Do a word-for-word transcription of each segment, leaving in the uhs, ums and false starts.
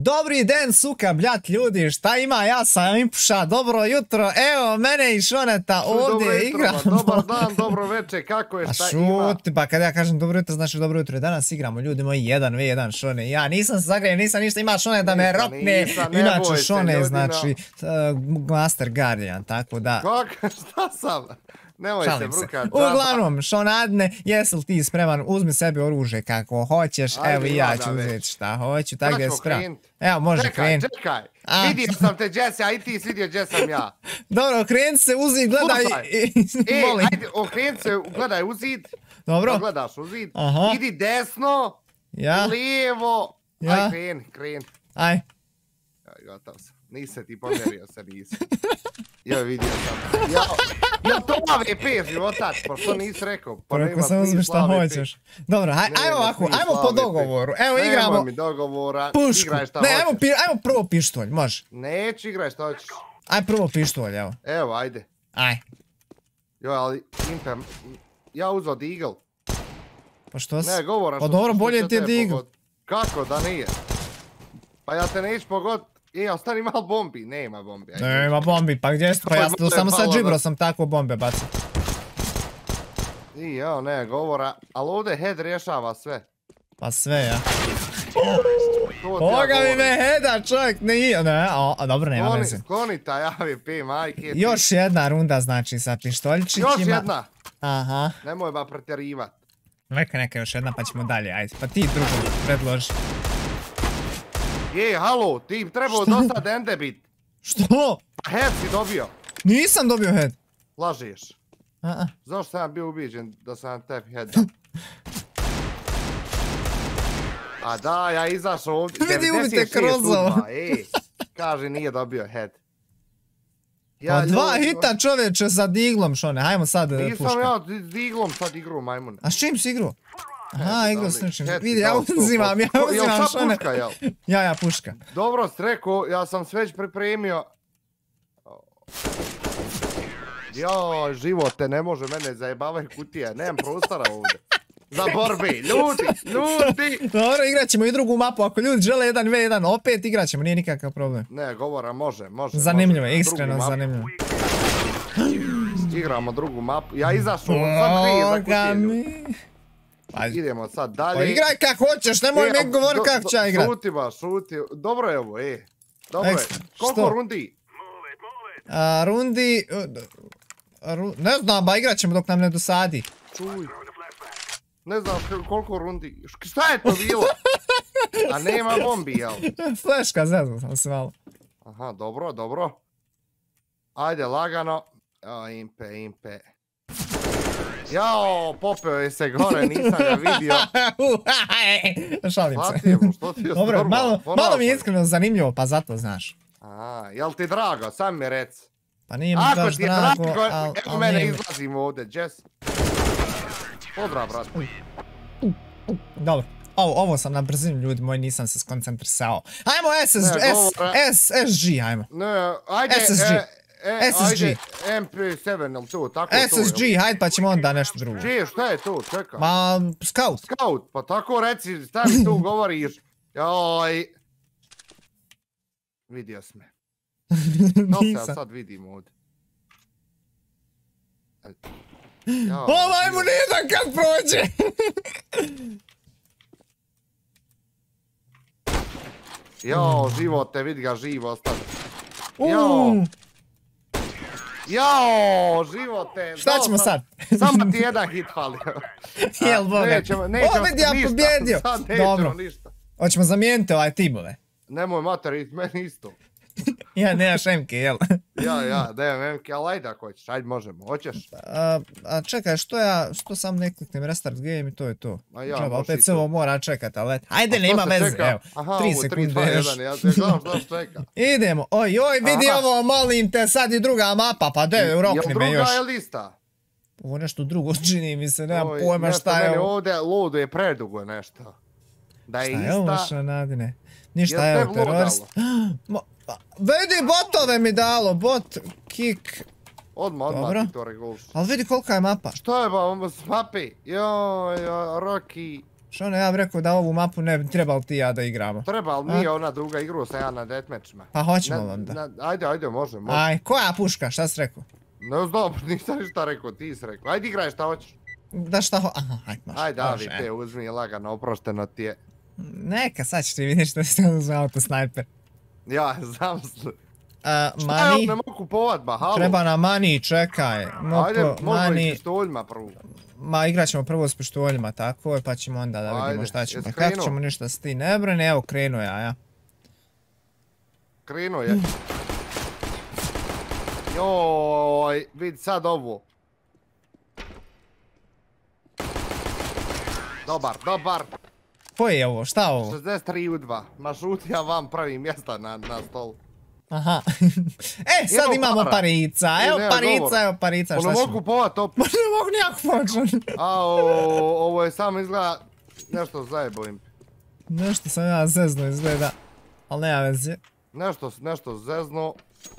Dobri den, suka, bljat ljudi, šta ima, ja sam Impusha, dobro jutro, evo mene i Shoneta ovdje igramo. Dobar dan, dobro večer, kako je, šta ima? Šuti, pa kad ja kažem dobro jutro, znači dobro jutro, danas igramo, ljudi moji, jedan ve jedan Shone, ja nisam se zagrejen, nisam ništa, ima Shone da me rokne, inače Shone, znači, Master Guardian, tako da. Kako, šta sam? Nemoj se brukat. Uglavnom, Shonadne, jesi li ti spreman, uzmi sebi oružje kako hoćeš, evo i ja ću uzeti šta hoću, tako da je spreman. Evo, može kren. Čekaj, čekaj, vidio sam te Jesse, a i ti si vidio gdje sam ja. Dobro, okren se, uzid, gledaj i molim. Ej, ajde, okren se, gledaj u zid. Dobro. Gledaš u zid. Aha. Idi desno, lijevo, aj kren, kren. Aj. Gotov sam, nisam ti pomjerio se, nisam. Joj, vidio sam. Ja to A V P životač, pa što nisi rekao? Preko sam uzmi šta hoćeš. Dobro, ajmo ovako, ajmo po dogovoru. Evo igramo. Nemoj mi dogovora, igraj šta hoćeš. Ne, ajmo prvo pištolj, može. Neću, igraj šta hoćeš. Aj prvo pištolj, evo. Evo, ajde. Aj. Joj, ali, Impe, ja uzao Deagle. Pa što si? Ne, govoram što... Pa dobro, bolje ti je Deagle. Kako da nije? Pa ja te neću pogoditi. E, ostani malo bombi, nema bombi. Nema bombi, pa gdje ste? Pa ja samo sa džibro sam tako bombe bacao. I evo, ne, govora, ali ovdje head rješava sve. Pa sve, ja. Boga mi me heada, čovjek, nije, ne, a dobro, nema veze. Skloni taj A V P, majke. Još jedna runda, znači, sa pištoljčićima. Još jedna. Aha. Nemoj ba pretjerivat. Neka, neka još jedna, pa ćemo dalje, ajde. Pa ti drugo predloži. Ej, halo, ti trebao dosad ende bit. Što? Head si dobio. Nisam dobio head. Lažeš. A-a. Zašto sam ja bio ubiđen da sam tebi head dao? A da, ja izašao ovdje. Vidi ubite kroz ovo. Ej, kaže nije dobio head. Pa dva hita čovječe sa Deaglom, Shone, hajmo sad puška. Nisam ja Deaglom sad igru, majmune. A s čim si igru? Aha, igru s nečim. Vidi, ja uzimam, ja uzimam Shone. Ja, ja, puška. Dobro si rekao, ja sam sve već pripremio. Joj, živote, ne može mene zajebavaj kutije, nemam prostora ovdje. Za borbi, ljudi, ljudi! Dobro, igrat ćemo i drugu mapu, ako ljudi žele jedan ve jedan, opet igrat ćemo, nije nikakav problem. Ne, govora, može, može. Zanimljivo je, iskreno zanimljivo. Igramo drugu mapu, ja izašao, sad prije za kutiju. Idemo sad dalje. Pa igraj kak hoćeš, nemoj mi govori kako će ja igrat. Šuti ba, šuti, dobro je ovo, e. Dobro je, koliko rundi? Rundi, ne znam, ba igrat ćemo dok nam ne dosadi. Čuj. Ne znam koliko rundi, šta je to bilo? A nema bombi, jel? Fleška, zezno sam se malo. Aha, dobro, dobro. Ajde, lagano. O, Impe, Impe. Jao, popeo je se gore, nisam ga vidio. Šalim se. Hvatimo, što ti je dobro, storba? malo, malo mi je iskreno zanimljivo, pa zato znaš. A, jel ti drago, sam mi rec. Pa nije mi baš drago, ali... Ako ti je drago, evo mene izlazimo ovdje, Jess. Pozdrav, brat. Dobro, ovo sam na brzinu, ljudi moji, nisam se skoncentrisao. Ajmo S S G, ajmo. Ne, ajde, S S G. ajde, M P sedam, ili to, tako to je. S S G, hajde pa ćemo onda nešto drugo. Čije, šta je to, čekaj. Ma, Scout. Scout, pa tako reci, šta mi tu govoriš? Joj. Vidio si me. Nisam. Da sad vidim ovdje. Ovaj mu nije da kad prođe! Jao, živote, vidi ga živo ostati. Jao. Jao, živote. Šta ćemo sad? Samo ti jedan hit falio. Jel boga? Nećemo, nećemo Opet ja pobjedio. Sad nećemo ništa. Hoćemo zamijeniti ovaj timove. Nemoj mater, meni isto. Ja, nemaš M K, jel? Ja, ja, nemam M K, ali ajde ako hoćeš, ajde možemo, hoćeš? A čekaj, što ja, što sam ne kliknem restart game i to je to. A ja, Čaba, opet se ovo mora čekat, ali ajde, nema veze, evo. Aha, tri ovo, sekunde još. ja te gledam što čeka. Idemo, oj, oj, vidi ovo, molim te, sad i druga mapa, pa de, rokni me još. Jel druga je lista? Ovo nešto drugo čini mi se, nemam pojma šta je ovo. Ovdje lodo je predugo nešto. Da je ista... Šta je ovo Šanadine? Ništa, evo, terorist. Vidi, botove mi dalo, bot, kick. Odmah, odmah ti to regulš. Ali vidi kolika je mapa. Što je ba, s mapi? Joj, Rocky. Šone, ja bih rekao da ovu mapu ne bi trebali ti ja da igramo. Treba, ali nije ona druga igru sa ja na deathmatchima. Pa hoćemo onda. Ajde, ajde, može, može. Aj, koja puška, šta si rekao? Ne znam, nisam ništa rekao, ti si rekao. Ajde igraj šta hoćeš. Da šta ho... Aha, hajde, može. Ajde, Avi, te uzmi lagano, oprošteno ti je. Neka, sad ćeš ti vidjeti što si uzme auto snajper. Ja, znam se. Šta je, ne mogu kupovat, ba, halo? Treba na mani, čekaj. Ajde, možemo i s pištoljima prvo. Ma, igrat ćemo prvo s pištoljima, tako je, pa ćemo onda da vidimo šta ćemo. Kako ćemo ništa s ti ne brine, evo krenuo ja, ja. Krenuo je. Joj, vidi sad ovo. Dobar, dobar. Koje je ovo, šta ovo? šezdeset tri u dva, ma šuti ja vam pravim mjesta na stolu. Aha. E, sad imamo parica, evo parica, evo parica, šta ćemo? Ne mogu kupovat opet. Ma ne mogu nijako pomoći. A, ovo je samo izgleda nešto zajebojim. Nešto sam ja zezno izgleda, ali nema veze. Nešto, nešto zezno.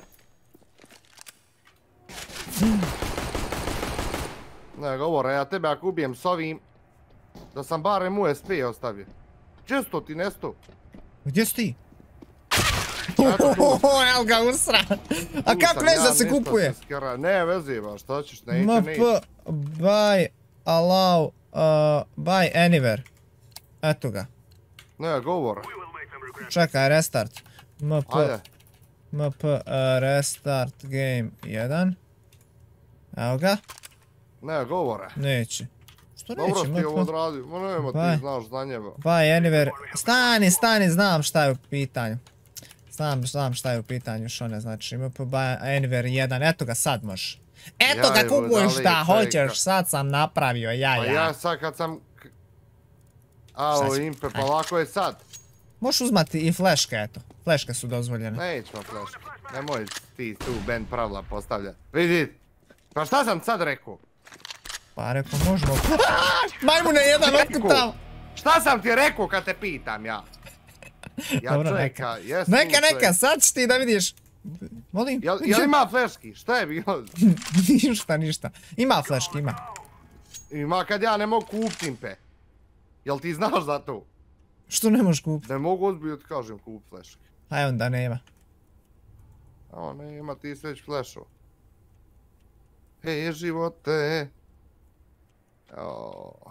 Ne, govore, ja tebe ako ubijem s ovim, da sam barem U S P ostavio. Često ti nesto. Gdje si ti? Ohoho, evo ga usra. A kako neće da se kupuje? Ne, veziva, šta ćeš, neće, neće. M P, buy, allow, buy anywhere. Eto ga. Ne, govore. Čekaj, restart. M P, M P, restart game jedan. Evo ga. Ne, govore. Neće. Što neće? Dobro si ti ovo odradio, ma nema ti znaš za njega. Buy anywhere. Stani, stani, znam šta je u pitanju. Znam, znam šta je u pitanju, Šone, znači M P buy anywhere jedan, eto ga sad možeš. Eto ga kupuješ šta hoćeš, sad sam napravio, ja, ja. Pa ja sad kad sam... Alo, Impe, pa lako je sad. Možeš uzmati i fleške, eto. Fleške su dozvoljene. Nećemo fleške. Nemoj ti tu band pravila postavljati. Vidi, pa šta sam sad rekao? Pa rekao, možemo... Majmune jedan, otkud tamo? Šta sam ti rekao kad te pitam ja? Dobro, neka. Neka, neka, sad ćeš ti da vidiš. Molim? Jel ima fleški? Šta je bilo? Ništa, ništa. Ima fleški, ima. Ima kad ja ne mogu kupit Impe. Jel ti znaš za to? Što ne možeš kupit? Ne mogu ozbiljno ti kažem kupit fleški. Aj onda nema. O, nema, ti si već flešo. Hej, živote. Oooo.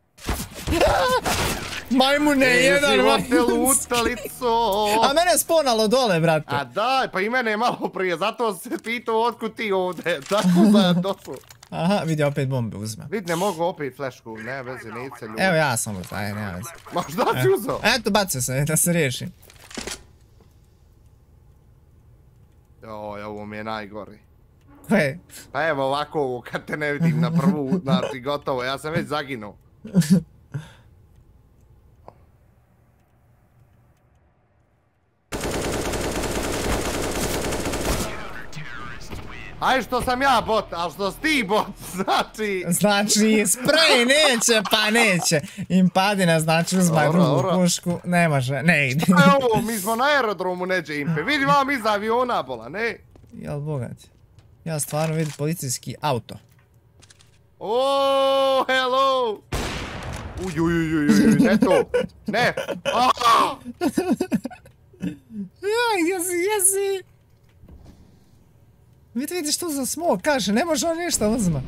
Majmune, jedan živote lutalico. A mene je sponalo dole, brate. A daj, pa i mene je malo prije, zato se pitao otkud ti ovdje. Tako da došlo. Aha, vidi, opet bombe uzmem. Vid, ne mogu opet flešku, ne veze, nice ljudi. Evo ja sam uzao, aj, nema veze. Ma šta si uzao? Eto, bacio se, da se riješim. Joj, ovo mi je najgori. Koje? Pa evo ovako ovo, kad te ne vidim na prvu, znači gotovo, ja sam već zaginuo. Aj što sam ja bot, ali što si ti bot, znači... Znači, sprej neće, pa neće. Impadina, znači uzmaj drugu pušku, ne može, ne ide. Šta je ovo, mi smo na aerodromu neđe Impe, vidi vam iza aviona bola, ne? Jel bogat? Ja stvarno vidim policijski auto. Oooo, hello! Uj, uj, uj, uj, ne to, ne! Jaj, jesi, jesi! Vidi, vidiš tu za smog, kaže, ne može on ništa uzma.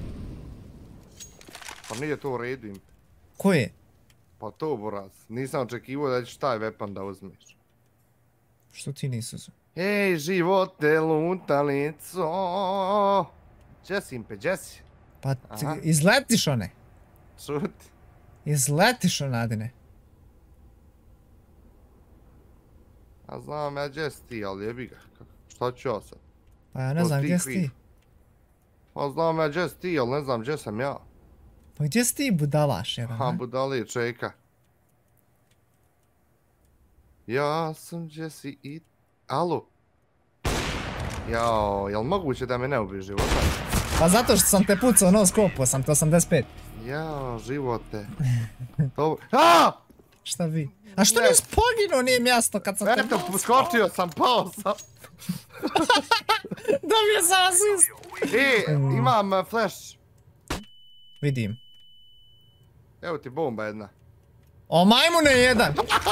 Pa nije to u redu Impe. Ko je? Pa to, boraz, nisam očekivao da ćeš taj weapon da uzmeš. Što ti nisi uzmeo? Ej, živote lutalico. Gdje si Impe, gdje si? Pa izletiš one. Šuti. Izletiš onadine. Ja znam ja gdje si ti, ali jebi ga. Šta ću ja sad? Pa ja ne znam gdje si ti. Pa znam ja gdje si ti, ali ne znam gdje sam ja. Pa gdje si ti budalaš jedan? Ha, budali, čeka. Ja sam gdje si i... Alo? Jao, jel moguće da me ne ubije života? Pa zato što sam te pucao nos kopao sam te osamdeset pet. Jao, živote. Aaaa! Šta vi? A što nisi poginuo, nije mjesto kad sam te... Eto, skočio sam, pao sam. Dobio sam asist. E, imam flash. Vidim. Evo ti bomba jedna. O majmune jedan!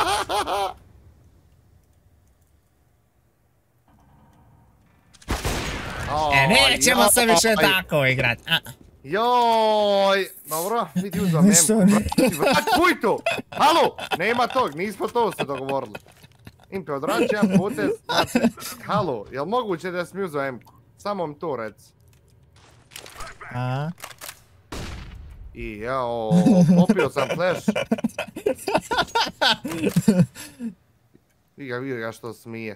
E, nećemo se više tako igrat. Joj, dobro, vidi uzvam memku. Vrać, puj tu! Halo, nema tog, nismo to se dogovorili. Impe, odrađi jedan potez, znači, halo, jel moguće da si mi uzao memku? Samo mi to reci. A? I jao, popio sam flash. Vidi ga, vidi ga što smije.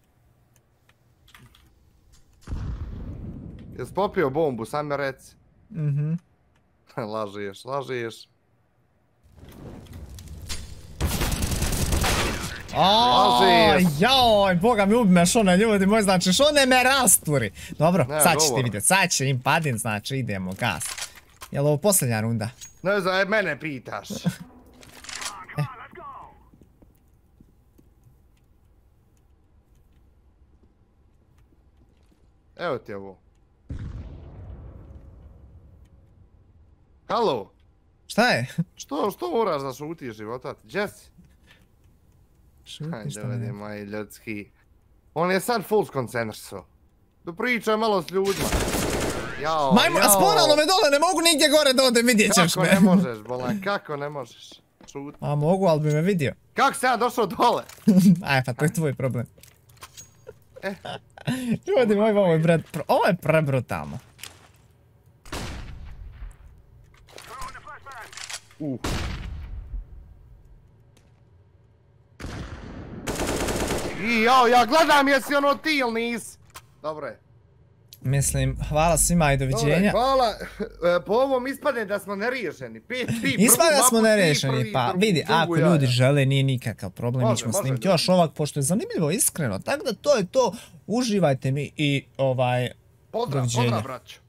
Jesi popio bombu, sam me reci. Mhm. Lažiješ, lažiješ. Aaaa, joj, boga mi ubime Šone, ljudi moji, znači Šone me rasturi. Dobro, ne, sad ćete vidjeti, sad će im padin, znači idemo, gas. Jel ovo posljednja runda? Ne znam, mene pitaš. Eh. Evo ti ovo. Halo? Šta je? Što, što moraš da šutiš životat? Gdje si? Šuti šta Hajde, ovdje je? moj ljudski. On je sad full skoncentrisao. Da pričaj malo s ljudima. Jao, Majmo, jao. sponalno me dole, ne mogu nigdje gore da odem, vidjet ćeš me. Kako ne možeš, bolan, kako ne možeš? Šuti. A mogu, ali bi me vidio. Kako sam ja došao dole? Aj, pa to je tvoj problem. Eh. Ljudi moji, ovo je, bre, ovo je prebrutalno. Uh. I jao, ja gledam jesi ono ti ili nis. Dobro je. Mislim, hvala svima i doviđenja. Hvala, po ovom ispadne da smo neriješeni. Pet, tri, Ispada da smo prvu, neriješeni, prvi, pa drugu, vidi, drugu ako jaja. ljudi žele, nije nikakav problem, mi Može, ćemo može, snimiti da. još ovak, pošto je zanimljivo, iskreno, tako da to je to, uživajte mi i ovaj, Pozdrav, doviđenja. pozdrav, braćo.